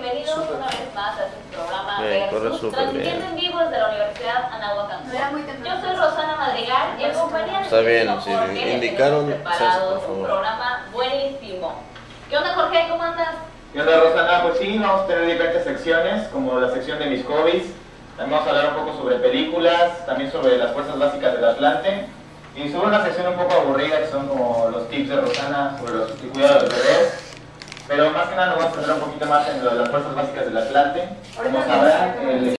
bienvenidos una vez más a este programa corre Versus, súper transmitiendo bien. en vivo desde la Universidad Anáhuac Cancún. Era muy temprano. Yo soy Rosana Madrigal y en compañía de Está bien, Jorge sí, les tenemos indicaron, preparado por favor. un programa buenísimo. ¿Qué onda, Jorge? ¿Cómo andas? ¿Qué onda, Rosana? Pues sí, vamos a tener diferentes secciones, como la sección de mis hobbies. También vamos a hablar un poco sobre películas, también sobre las fuerzas básicas del Atlante. Y sobre una sección un poco aburrida, que son como los tips de Rosana sobre el cuidado de los bebés. Pero más que nada nos vamos a centrar un poquito más en lo de las fuerzas básicas del Atlante. Como sabrán, el